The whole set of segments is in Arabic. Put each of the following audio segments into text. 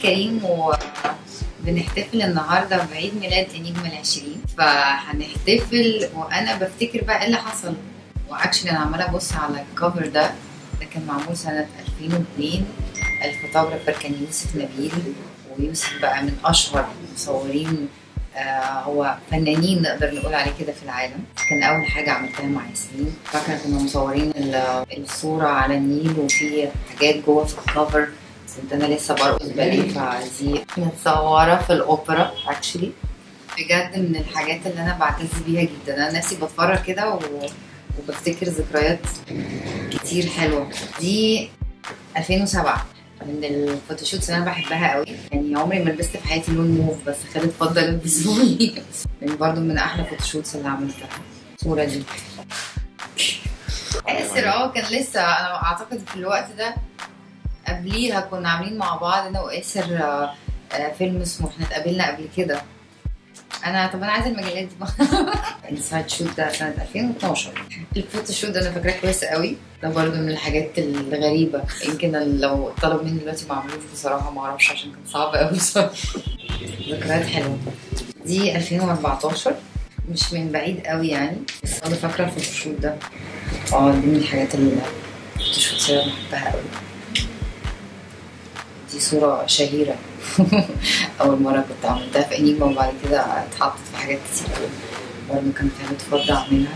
كريم وبنحتفل النهارده بعيد ميلاد انيجما ال20، فهنحتفل وانا بفتكر بقى ايه اللي حصل. واكشلي انا عماله ابص على الكفر ده كان معمول سنه 2002. الفوتوغرافر كان يوسف نبيل، ويوسف بقى من اشهر المصورين، هو فنانين نقدر نقول عليه كده في العالم. كان اول حاجه عملتها مع ياسمين، فاكره كنا مصورين الصوره على النيل وفي حاجات جوه في الكفر، كنت انا لسه برقص باليه، فدي متصوره في الاوبرا اكشلي. بجد من الحاجات اللي انا بعتز بيها جدا. انا نفسي بتفرج كده وبفتكر ذكريات كتير حلوه. دي 2007 من الفوتوشوتس اللي انا بحبها قوي، يعني عمري ما لبست في حياتي لون موف، بس خالد اتفضل البسوني. يعني برضو من احلى الفوتوشوتس اللي عملتها. الصوره دي آسر كان لسه، انا اعتقد في الوقت ده قبليها كنا عاملين مع بعض انا وآسر فيلم اسمه احنا اتقابلنا قبل كده. طب انا عايزه المجلات دي بقى. السايد شوت ده سنه 2012. الفوتوشوت ده انا فاكراه كويس قوي، ده برضه من الحاجات الغريبه، يمكن لو طلب مني دلوقتي ما اعملوش بصراحه، ما اعرفش عشان كان صعب قوي بصراحه. ذكريات حلوه. دي 2014، مش من بعيد قوي يعني، بس انا فاكره الفوتوشوت ده. دي من الحاجات الفوتوشوت اللي انا بحبها قوي. دي صورة شهيرة. أول مرة كنت عملتها في انيجما، وبعد كده اتحطت في حاجات كتير قوي. برضه كان خالد اتفضل أعملها.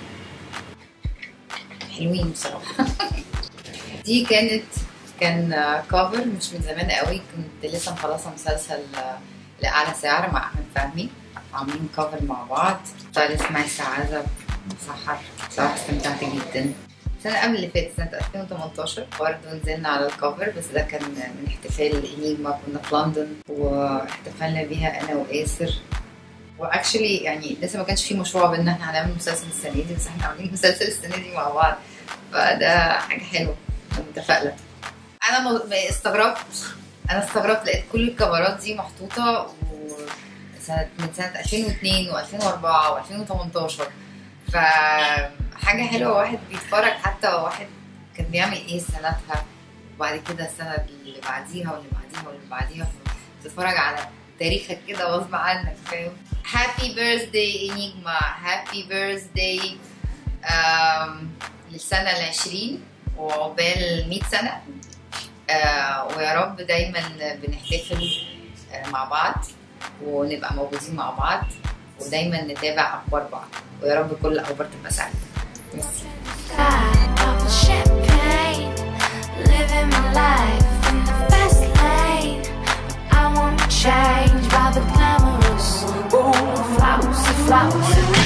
حلوين بصراحة. دي كان كافر مش من زمان قوي، كنت لسه مخلصة مسلسل لأعلى سعر مع أحمد فهمي، عاملين كافر مع بعض. طالع اسمها السعادة سحر، بصراحة استمتعت جدا. السنة قبل اللي فاتت سنة 2018 برضه نزلنا على الكفر، بس ده كان من احتفال انيجما، كنا في لندن واحتفلنا بيها انا وآسر. واكشلي يعني لسه ما كانش في مشروع بان احنا هنعمل مسلسل السنة دي، بس احنا عاملين مسلسل السنة دي مع بعض، فده حاجة حلوة. انا متفائلة. انا استغربت لقيت كل الكفرات دي محطوطة من سنة 2002 و2004 و2018، فحاجة حلوة. واحد بيتفرج، حتى واحد كان بيعمل ايه سنتها، وبعد كده السنة اللي بعديها واللي بعديها واللي بعديها، بتتفرج على تاريخك كده غصب عنك، فاهم؟ هابي بيرثداي انيجما، هابي بيرثداي للسنة ال20 وعقبال 100 سنة. ويا رب دايما بنحتفل مع بعض ونبقى موجودين مع بعض، ودايما نتابع اخبار بعض، ويا رب كل الاخبار تبقى سعيده. ميرسي. Change by the glamorous, flowers.